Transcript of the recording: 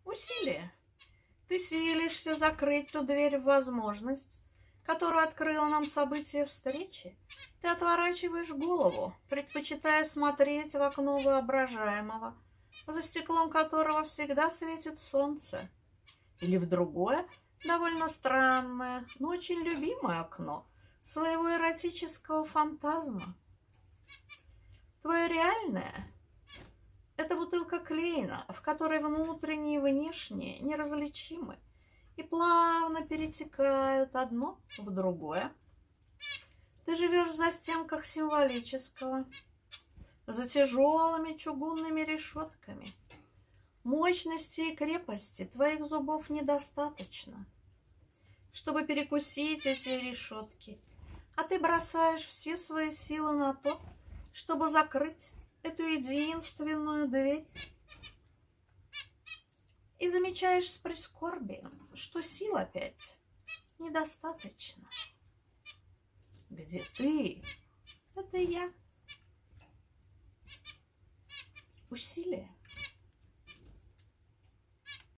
Усилие. Ты силишься закрыть ту дверь в возможность, которую открыло нам событие встречи. Ты отворачиваешь голову, предпочитая смотреть в окно воображаемого, за стеклом которого всегда светит солнце. Или в другое, довольно странное, но очень любимое окно своего эротического фантазма. Твое реальное — это бутылка Клейна, в которой внутреннее и внешнее неразличимы и плавно перетекают одно в другое. Ты живешь в застенках символического, за тяжелыми чугунными решетками. Мощности и крепости твоих зубов недостаточно, чтобы перекусить эти решетки, а ты бросаешь все свои силы на то, чтобы закрыть эту единственную дверь. И замечаешь с прискорбием, что сил опять недостаточно. Где ты? Это я. Усилие.